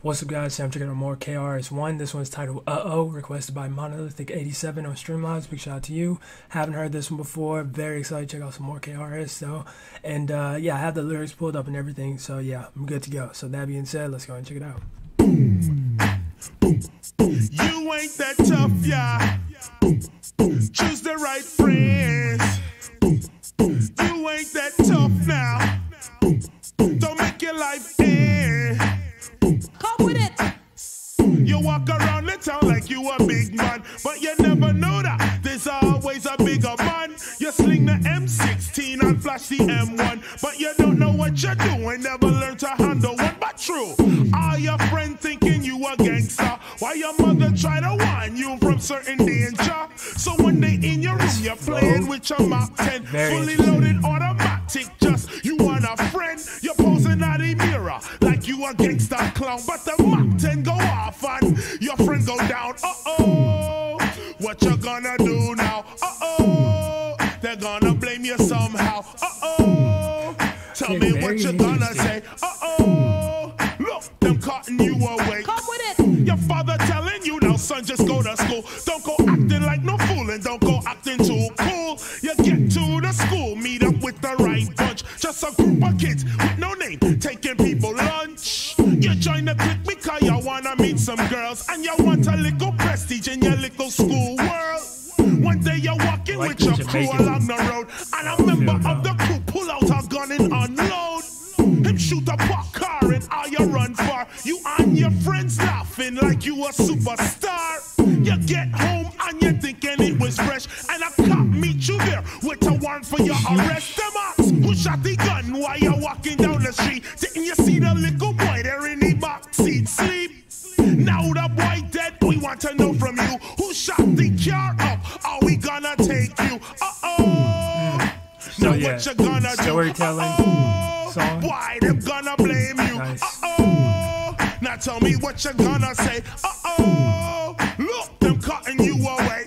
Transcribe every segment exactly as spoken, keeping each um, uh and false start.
What's up, guys? I'm checking out more K R S One. This one's titled Uh-Oh, requested by Monolithic eighty-seven on Streamlabs. Big shout out to you. Haven't heard this one before. Very excited to check out some more K R S, though. And, uh, yeah, I have the lyrics pulled up and everything, so, yeah, I'm good to go. So, that being said, let's go and check it out. You ain't that tough, yeah. Choose the right friends. You ain't that tough now. Don't make your life end. Come with it. You walk around the town like you a big man, but you never know that there's always a bigger man. You sling the M sixteen and flash the M one, but you don't know what you're doing. Never learn to handle one, but true. All your friends thinking you a gangster, while your mother try to warn you from certain danger. So when they in your room, you're playing with your Mach ten, fully loaded automatic. Just you want a friend, you're posing at the mirror like you a gangster clown, but the Mach ten go off and your friend go down. Uh-oh, what you gonna do now? Uh-oh, they're gonna blame you somehow. Uh-oh, tell me what you gonna say. Uh-oh, look, them cutting you away. Come with it. Your father telling you now, son, just go to school. Don't go acting like no fool and don't go acting too cool. You get to the school, meet up with the right bunch. Just a group of kids with no name, taking people lunch. You join the clique because you wanna meet some girls, and you want a little prestige in your little school world. One day you're walking like with your crew Jamaican along the road, and a member of the crew pull out a gun and unload. Him shoot a pop car and all you run for. You and your friends laughing like you a superstar. You get home and you're thinking it was fresh, and a cop meet you there with a warrant for your arrest. Them ask who shot the gun while you're walking down the street. Didn't you see the little boy there in the back seat sleep? Now the boy dead, we want to know from you who shot the car up. Are we gonna take you? Uh-oh. So, now yeah, what you gonna do? storytelling Uh-oh. song. Why them gonna blame you? Nice. Uh-oh. Now tell me what you gonna say. Uh-oh. Look, them cutting you away.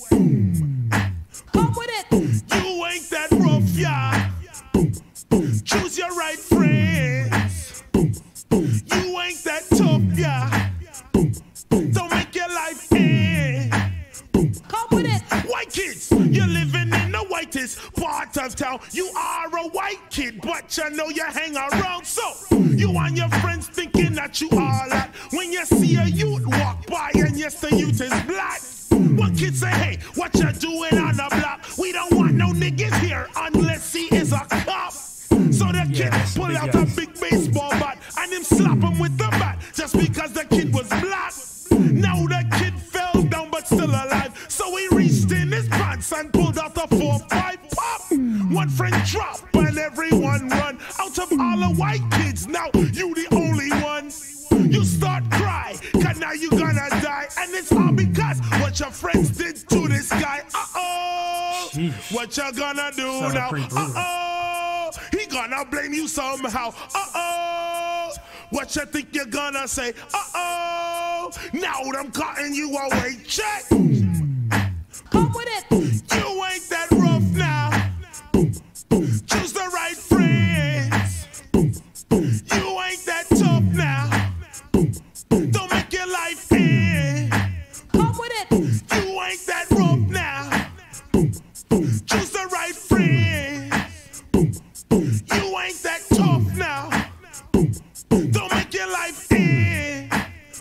Come with it. You ain't that rough, yeah. Choose your right friends. You ain't that tough, yeah. Don't make your life end. Come with it. White kids, you're living in the whitest part of town. You are a white kid, but you know you hang around. So you and your friends thinking that you are that. When you see a youth walk by and yes, the youth is black. One kid say, hey, what you doing on the block? We don't want no niggas here unless he is a cop. So the kid Yes, pull big out guys. a big baseball bat and him slap him with the bat just because the kid was black. Now the kid fell down but still alive. So he reached in his pants and pulled out a four five pop. One friend dropped and everyone run. Out of all the white kids, now you the only one. You start cry, cause now you gonna die. And it's all because what your friends did to this guy. Uh-oh, Sheesh. what you gonna do Sounded now? pretty brutal. Uh-oh, he gonna blame you somehow. Uh-oh, what you think you're gonna say? Uh-oh, now them cutting you away. Check. Come with it. You ain't that rough now. Choose the right friends. You ain't that tough now. Don't make your life end. Come with it. You ain't that rough now. Choose the right friends. You ain't that tough now. Don't make your life end.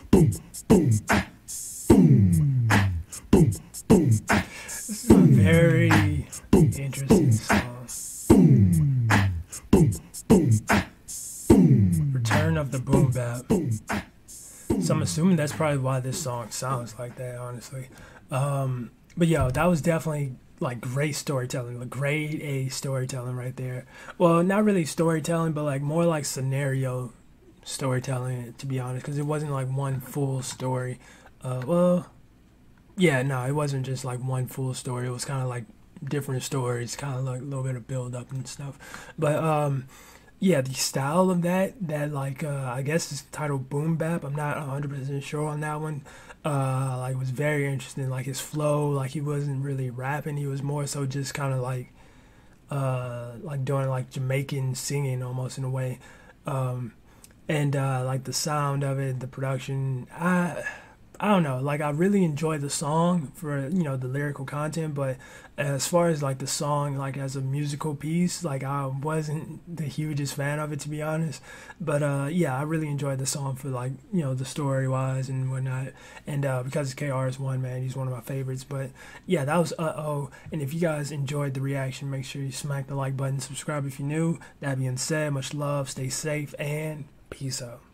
This is a very interesting song. Return of the Boom Bap. So I'm assuming that's probably why this song sounds like that, honestly. Um, but yo, that was definitely like great storytelling, like grade A storytelling right there. Well, not really storytelling, but like more like scenario storytelling, to be honest, because it wasn't like one full story. Uh, well, yeah, no, it wasn't just like one full story. It was kind of like different stories, kind of like a little bit of build up and stuff. But um, yeah, the style of that, that like uh, I guess it's titled Boom Bap. I'm not one hundred percent sure on that one. Uh, like it was very interesting. Like his flow, like he wasn't really rapping. He was more so just kind of like uh, like doing like Jamaican singing almost in a way. Um, and uh, like the sound of it, the production. I I don't know. Like I really enjoyed the song for you know the lyrical content, but as far as like the song, like as a musical piece, like I wasn't the hugest fan of it to be honest. But uh, yeah, I really enjoyed the song for like you know the story wise and whatnot, and uh, because K R is one man, he's one of my favorites. But yeah, that was uh oh. And if you guys enjoyed the reaction, make sure you smack the like button, subscribe if you're new. That being said, much love, stay safe, and peace out.